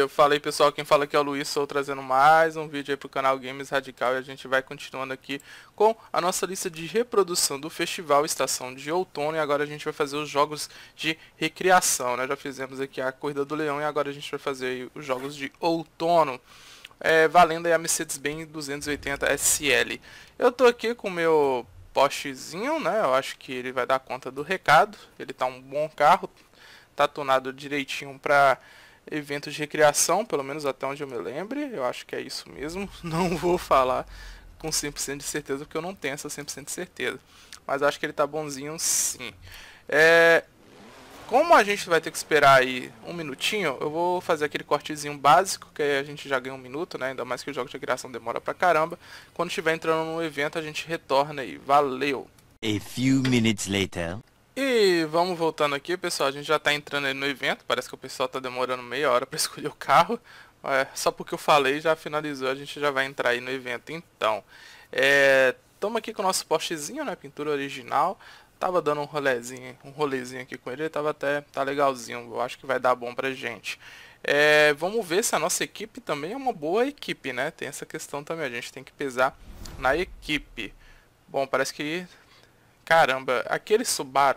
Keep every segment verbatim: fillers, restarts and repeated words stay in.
eu falei, pessoal, quem fala aqui é o Luiz, estou trazendo mais um vídeo aí pro canal Games Radical e a gente vai continuando aqui com a nossa lista de reprodução do festival Estação de Outono e agora a gente vai fazer os jogos de recriação, né? Já fizemos aqui a Corrida do Leão e agora a gente vai fazer aí os jogos de outono, é, valendo aí a Mercedes-Benz duzentos e oitenta S L. Eu tô aqui com o meu Porschezinho, né? Eu acho que ele vai dar conta do recado, ele tá um bom carro, tá tunado direitinho para eventos de recreação, pelo menos até onde eu me lembre. Eu acho que é isso mesmo. Não vou falar com cem por cento de certeza, porque eu não tenho essa cem por cento de certeza. Mas acho que ele tá bonzinho sim. É... Como a gente vai ter que esperar aí um minutinho, eu vou fazer aquele cortezinho básico, que aí a gente já ganha um minuto, né? Ainda mais que o jogo de recreação demora pra caramba. Quando estiver entrando no evento, a gente retorna aí. Valeu! A few minutes later. E vamos voltando aqui, pessoal, a gente já tá entrando aí no evento, parece que o pessoal tá demorando meia hora pra escolher o carro, é, só porque eu falei já finalizou, a gente já vai entrar aí no evento então. Estamos é, aqui com o nosso Porschezinho, né, pintura original, tava dando um rolezinho, um rolezinho aqui com ele, ele tava até, tá legalzinho, eu acho que vai dar bom pra gente. É, vamos ver se a nossa equipe também é uma boa equipe, né, tem essa questão também, a gente tem que pesar na equipe. Bom, parece que... Caramba, aquele Subaru,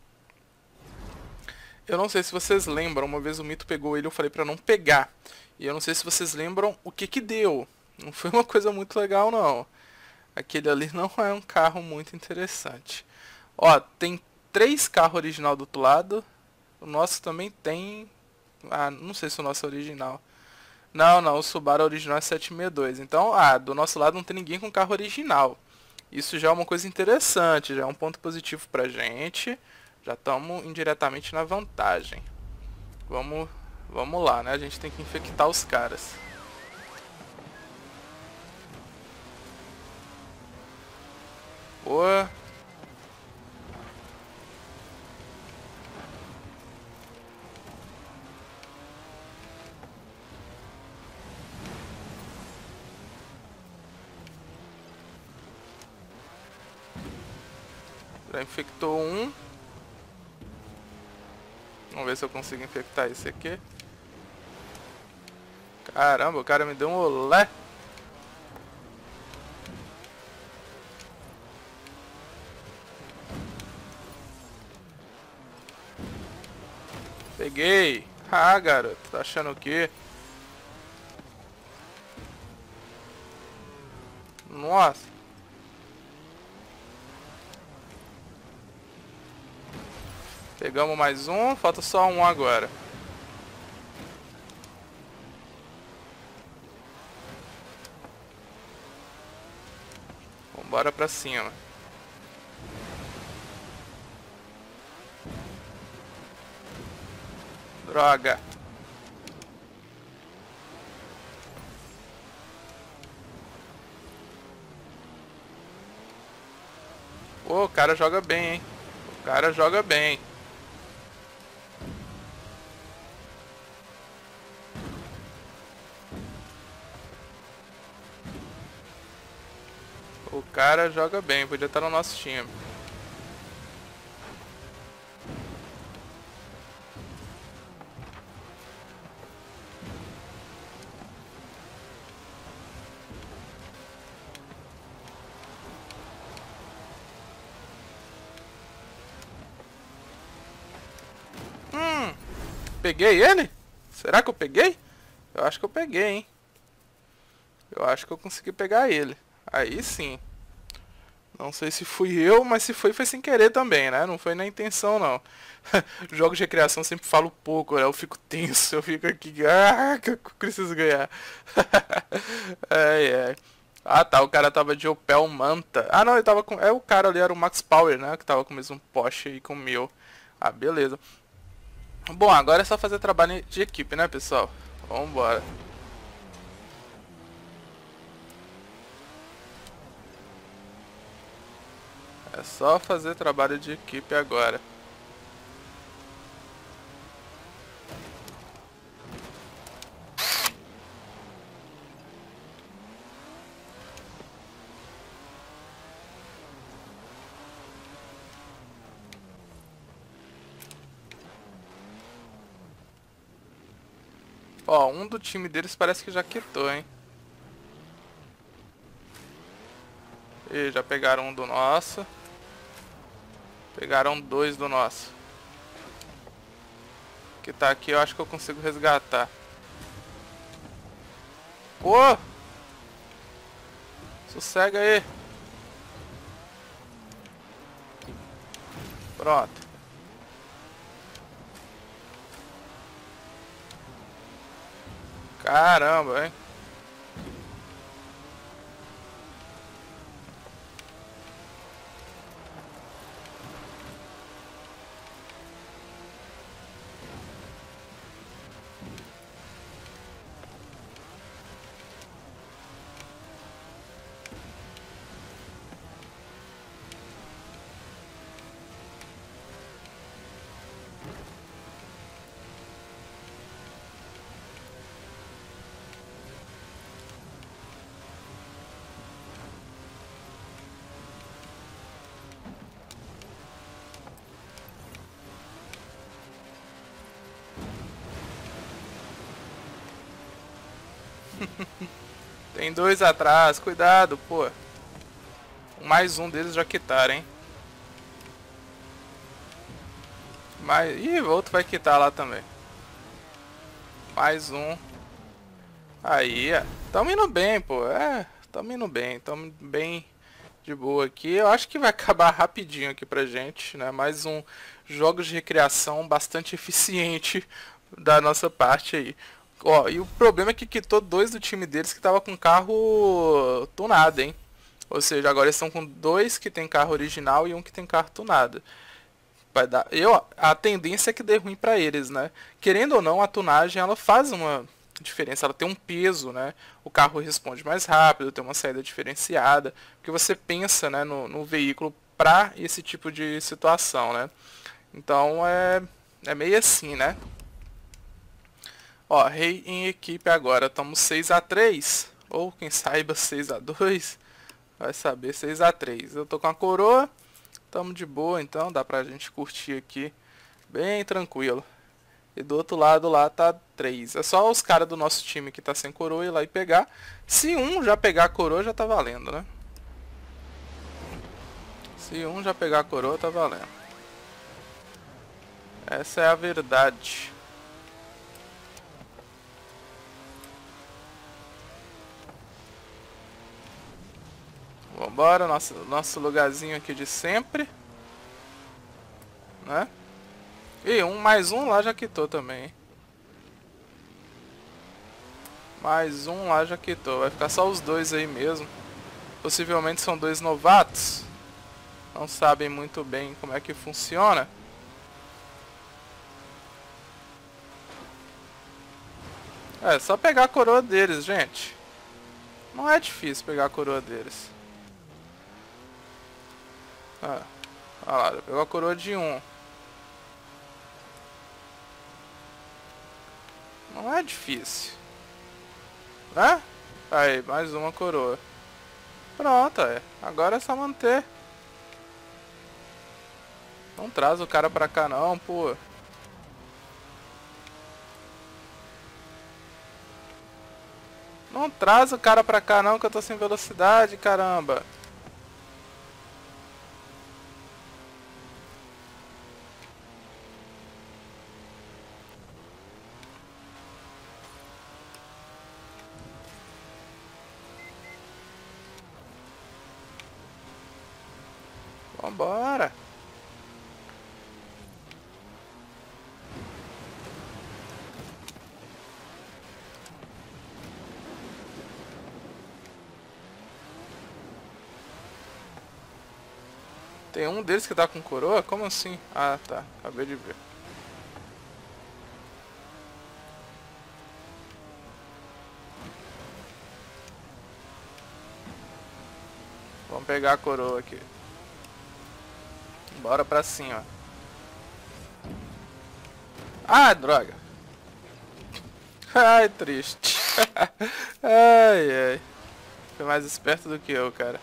eu não sei se vocês lembram, uma vez o Mito pegou ele, eu falei pra não pegar. E eu não sei se vocês lembram o que que deu. Não foi uma coisa muito legal não. Aquele ali não é um carro muito interessante. Ó, tem três carros original do outro lado. O nosso também tem... Ah, não sei se o nosso é original. Não, não, o Subaru original é setecentos e sessenta e dois. Então, ah, do nosso lado não tem ninguém com carro original. Isso já é uma coisa interessante, já é um ponto positivo pra gente. Já estamos indiretamente na vantagem. Vamos, vamos lá, né? A gente tem que infectar os caras. Boa. Já infectou um. Vamos ver se eu consigo infectar esse aqui. Caramba, o cara me deu um olé. Peguei. Ah, garoto, tá achando o quê? Nossa. Pegamos mais um, falta só um agora. Vambora pra cima. Droga. Pô, o cara joga bem, hein? O cara joga bem. O cara joga bem, podia estar no nosso time. Hum, peguei ele? Será que eu peguei? Eu acho que eu peguei, hein? Eu acho que eu consegui pegar ele. Aí sim. Não sei se fui eu, mas se foi, foi sem querer também, né? Não foi na intenção, não. Jogos de recreação sempre falo pouco, né? Eu fico tenso, eu fico aqui... Ah, que eu preciso ganhar. Ai, ai. Ah, tá, o cara tava de Opel Manta. Ah, não, ele tava com... É, o cara ali era o Max Power, né? Que tava com o mesmo Porsche e com o meu. Ah, beleza. Bom, agora é só fazer trabalho de equipe, né, pessoal? Vambora. É só fazer trabalho de equipe agora. Ó, um do time deles parece que já quitou, hein? E já pegaram um do nosso. Pegaram dois do nosso. Que tá aqui, eu acho que eu consigo resgatar. Pô! Sossega aí. Pronto. Caramba, hein? Tem dois atrás, cuidado, pô. Mais um deles já quitaram, hein? Mais... Ih, o outro vai quitar lá também. Mais um. Aí, ó. Tamo indo bem, pô. É, tamo indo bem. Tamo bem de boa aqui. Eu acho que vai acabar rapidinho aqui pra gente, né? Mais um jogos de recreação bastante eficiente da nossa parte aí. Ó, e o problema é que quitou dois do time deles que tava com carro tunado, hein? Ou seja, agora eles estão com dois que tem carro original e um que tem carro tunado. Vai dar... Eu, a tendência é que dê ruim pra eles, né? Querendo ou não, a tunagem ela faz uma diferença, ela tem um peso, né? O carro responde mais rápido, tem uma saída diferenciada, porque você pensa, né, no, no veículo para esse tipo de situação, né? Então é, é meio assim, né? Ó, rei em equipe agora, estamos seis a três, ou quem saiba seis a dois, vai saber, seis a três. Eu tô com a coroa, estamos de boa, então dá pra gente curtir aqui bem tranquilo. E do outro lado lá tá três. É só os caras do nosso time que tá sem coroa ir lá e pegar. Se um já pegar a coroa, já tá valendo, né? Se um já pegar a coroa, tá valendo. Essa é a verdade. Vambora, nosso, nosso lugarzinho aqui de sempre. Né? E um mais um lá já quitou também, hein? Mais um lá já quitou. Vai ficar só os dois aí mesmo. Possivelmente são dois novatos. Não sabem muito bem como é que funciona. É, só pegar a coroa deles, gente. Não é difícil pegar a coroa deles. Ah, olha lá, já pegou a coroa de um. Não é difícil. Né? Aí, mais uma coroa. Pronto, é. Agora é só manter. Não traz o cara pra cá não, pô. Não traz o cara pra cá não, que eu tô sem velocidade, caramba. Vambora. Tem um deles que tá com coroa? Como assim? Ah, tá. Acabei de ver. Vamos pegar a coroa aqui. Bora pra cima. Ah, droga. Ai, triste. Ai, ai. Foi mais esperto do que eu, cara.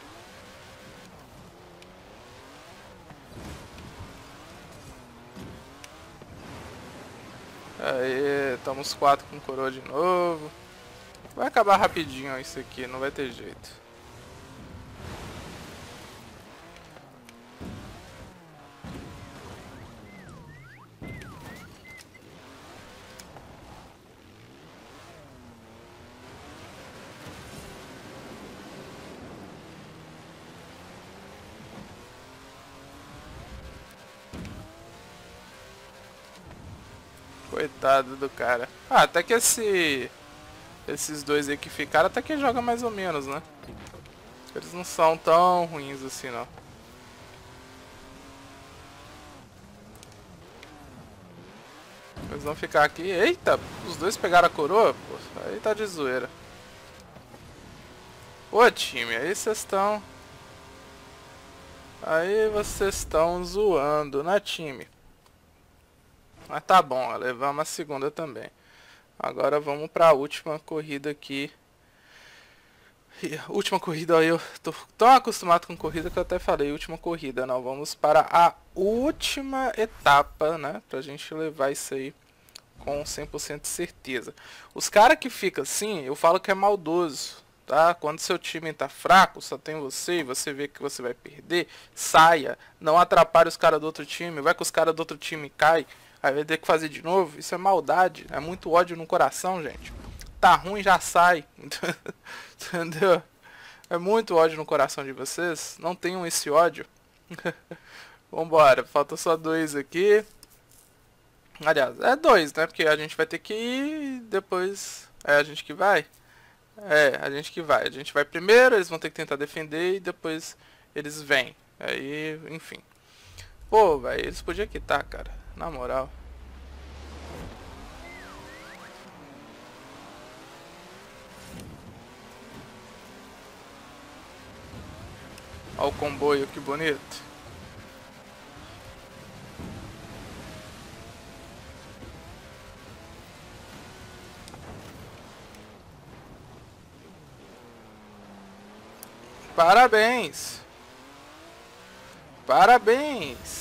Aí, estamos quatro com coroa de novo. Vai acabar rapidinho isso aqui, não vai ter jeito. Coitado do cara. Ah, até que esse... Esses dois aí que ficaram, até que joga mais ou menos, né? Eles não são tão ruins assim, não. Eles vão ficar aqui... Eita! Os dois pegaram a coroa? Pô, aí tá de zoeira. Pô, time, aí vocês estão... Aí vocês estão zoando, né, time? Mas tá bom, levamos a segunda também. Agora vamos para a última corrida aqui. E, última corrida, eu tô tão acostumado com corrida que eu até falei última corrida. Não, vamos para a última etapa, né? Pra gente levar isso aí com cem por cento de certeza. Os caras que ficam assim, eu falo que é maldoso, tá? Quando seu time tá fraco, só tem você e você vê que você vai perder, saia. Não atrapalhe os caras do outro time, vai que os caras do outro time caem. Aí vai ter que fazer de novo. Isso é maldade. É muito ódio no coração, gente. Tá ruim, já sai. Entendeu? É muito ódio no coração de vocês. Não tenham esse ódio. Vambora. Falta só dois aqui. Aliás, é dois, né? Porque a gente vai ter que ir. Depois é a gente que vai. É, a gente que vai. A gente vai primeiro. Eles vão ter que tentar defender. E depois eles vêm. Aí, enfim. Pô, velho. Eles podiam quitar, cara. Na moral. Olha o comboio, que bonito. Parabéns. Parabéns.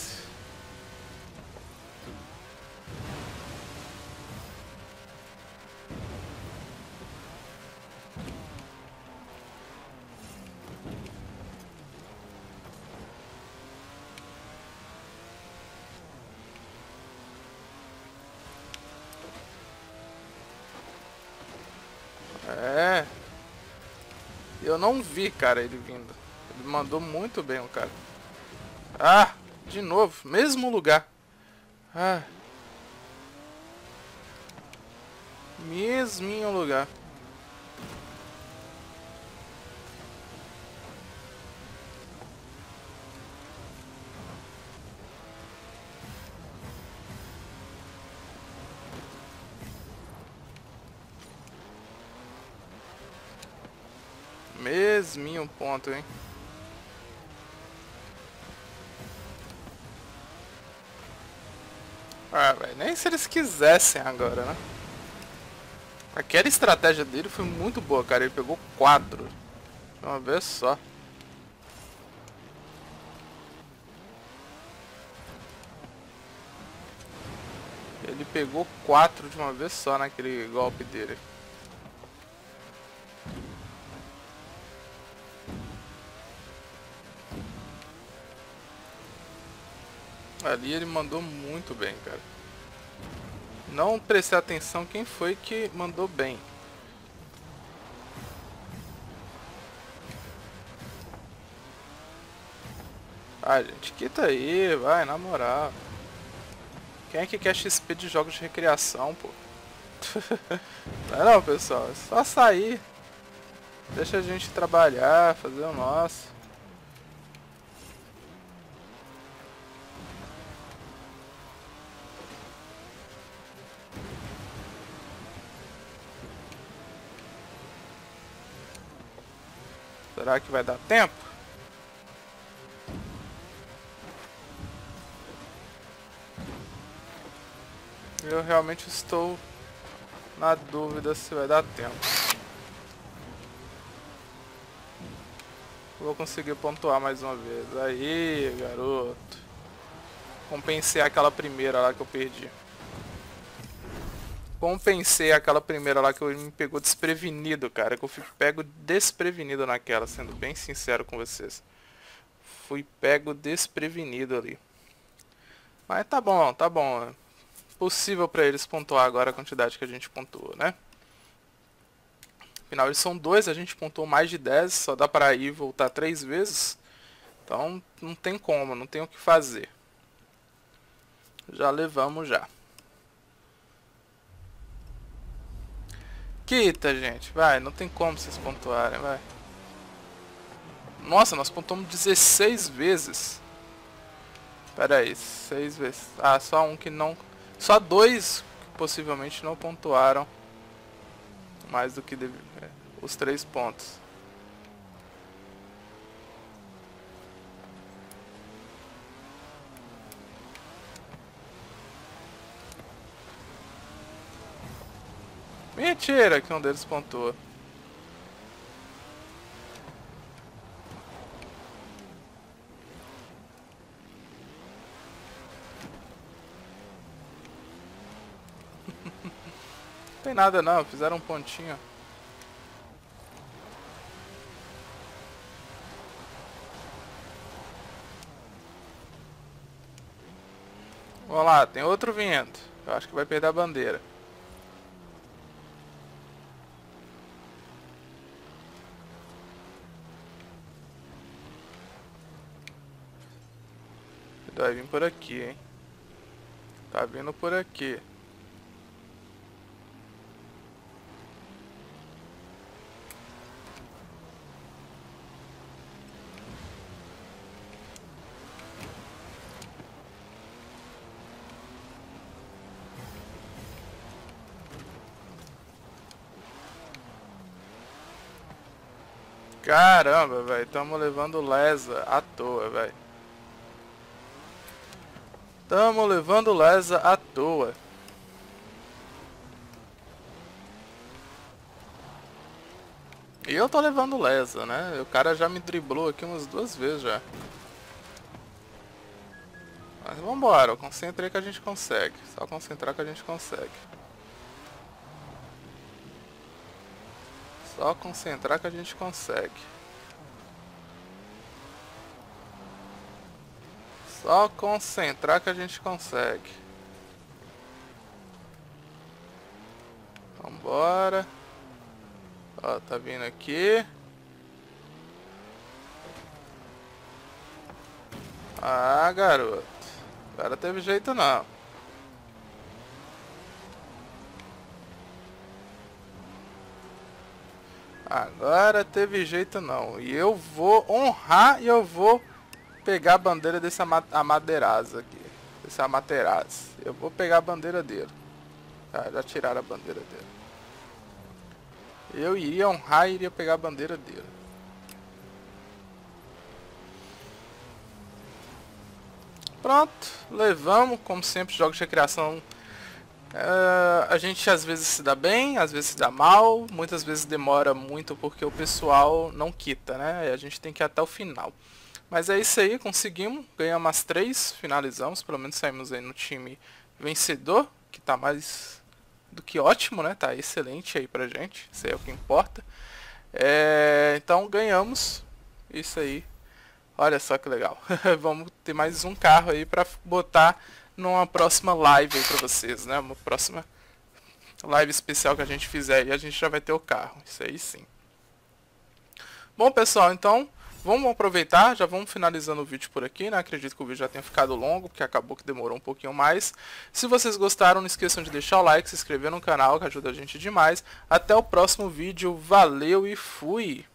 É. Eu não vi, cara, ele vindo. Ele mandou muito bem o cara. Ah, de novo, mesmo lugar. Ah. Mesminho lugar. Mesminho ponto, hein? Ah, velho, nem se eles quisessem agora, né? Aquela estratégia dele foi muito boa, cara. Ele pegou quatro de uma vez só. Ele pegou quatro de uma vez só naquele golpe dele. Ali ele mandou muito bem, cara. Não prestei atenção quem foi que mandou bem. Ah, gente, quita aí, vai, na moral. Quem é que quer X P de jogos de recreação, pô? Não é não, pessoal, é só sair. Deixa a gente trabalhar, fazer o nosso. Será que vai dar tempo? Eu realmente estou na dúvida se vai dar tempo. Vou conseguir pontuar mais uma vez. Aí, garoto. Compensei aquela primeira lá que eu perdi. compensei aquela primeira lá que eu me pegou desprevenido, cara. Que eu fui pego desprevenido naquela, sendo bem sincero com vocês. Fui pego desprevenido ali. Mas tá bom, tá bom. É possível pra eles pontuar agora a quantidade que a gente pontuou, né? Afinal, eles são dois, a gente pontuou mais de dez. Só dá pra ir e voltar três vezes. Então, não tem como, não tem o que fazer. Já levamos já. Quita, gente. Vai, não tem como vocês pontuarem, vai. Nossa, nós pontuamos dezesseis vezes. Pera aí, seis vezes. Ah, só um que não... Só dois que possivelmente não pontuaram mais do que deve... é, os três pontos. Mentira que um deles pontuou. Não tem nada não, fizeram um pontinho. Vamos lá, tem outro vindo. Eu acho que vai perder a bandeira. Vai vir por aqui, hein? Tá vindo por aqui. Caramba, velho, estamos levando lesa à toa, velho. Estamos levando lesa à toa. E eu tô levando lesa, né? O cara já me driblou aqui umas duas vezes já. Mas vambora, eu concentrei que a gente consegue. Só concentrar que a gente consegue. Só concentrar que a gente consegue. Só concentrar que a gente consegue. Vambora. Ó, tá vindo aqui. Ah, garoto. Agora teve jeito não. Agora teve jeito não. E eu vou honrar e eu vou pegar a bandeira desse ama Amaterasu aqui. Desse Amaterasu. Eu vou pegar a bandeira dele. Ah, já tiraram a bandeira dele. Eu iria honrar e iria pegar a bandeira dele. Pronto, levamos. Como sempre, jogos de recreação. Uh, a gente às vezes se dá bem, às vezes se dá mal. Muitas vezes demora muito porque o pessoal não quita, né? E a gente tem que ir até o final. Mas é isso aí, conseguimos. Ganhamos as três, finalizamos. Pelo menos saímos aí no time vencedor, que tá mais do que ótimo, né? Tá excelente aí pra gente. Isso aí é o que importa. É, então ganhamos. Isso aí. Olha só que legal. Vamos ter mais um carro aí pra botar numa próxima live aí pra vocês, né? Uma próxima live especial que a gente fizer e a gente já vai ter o carro. Isso aí sim. Bom, pessoal, então vamos aproveitar, já vamos finalizando o vídeo por aqui, né? Acredito que o vídeo já tenha ficado longo, porque acabou que demorou um pouquinho mais. Se vocês gostaram, não esqueçam de deixar o like, se inscrever no canal, que ajuda a gente demais. Até o próximo vídeo, valeu e fui!